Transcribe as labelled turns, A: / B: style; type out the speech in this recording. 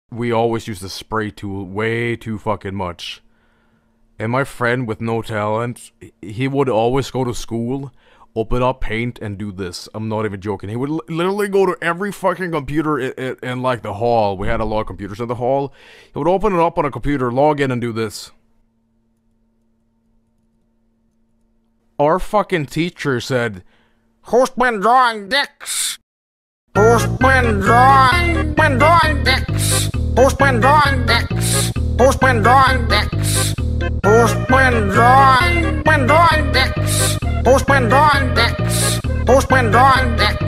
A: we always used the spray tool way too fucking much. And my friend with no talent, he would always go to school, open up Paint, and do this. I'm not even joking. He would literally go to every fucking computer in like the hall. We had a lot of computers in the hall. He would open it up on a computer, log in, and do this. Our fucking teacher said, "Who's been drawing dicks? Who's been drawing dicks? Who's been drawing dicks? Who's been drawing dicks? Who's been drawing dicks? Who's been drawing dicks? Who's been drawing dicks?